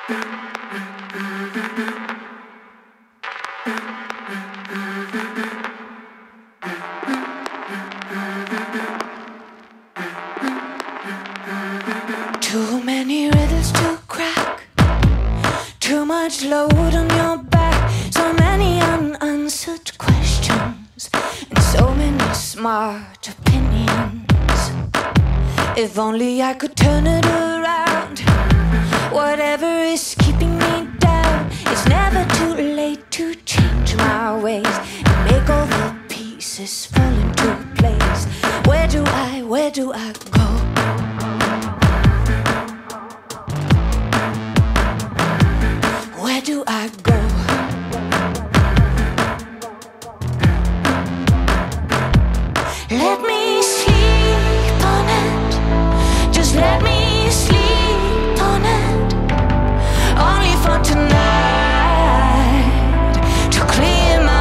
Too many riddles to crack, too much load on your back, so many unanswered questions, and so many smart opinions. If only I could turn it around. Whatever is keeping me down, it's never too late to change my ways and make all the pieces fall into place. Where do I go? Where do I go? Let me sleep on it. Just let me sleep on it. Only for tonight, to clear my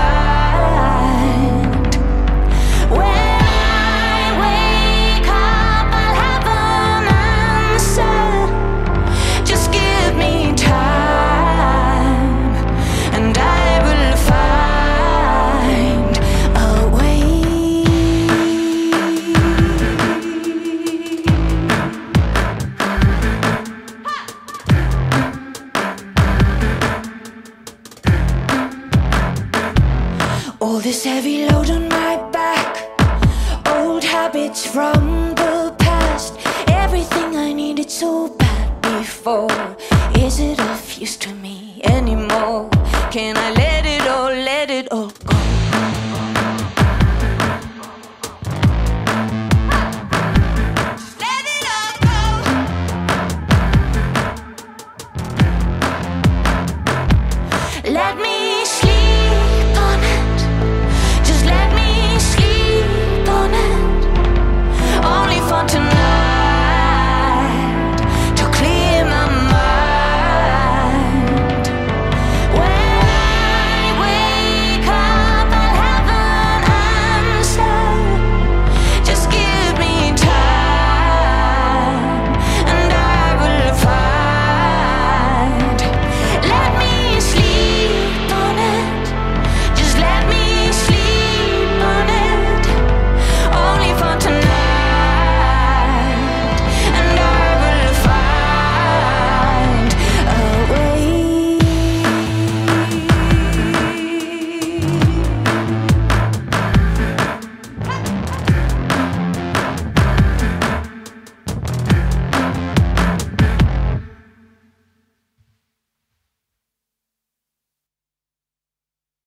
mind. When I wake up, I'll have an answer. Just give me time, and I will find a way. All this heavy load on my back, old habits from the past, everything I needed so bad before, is it of use to me anymore? Can I let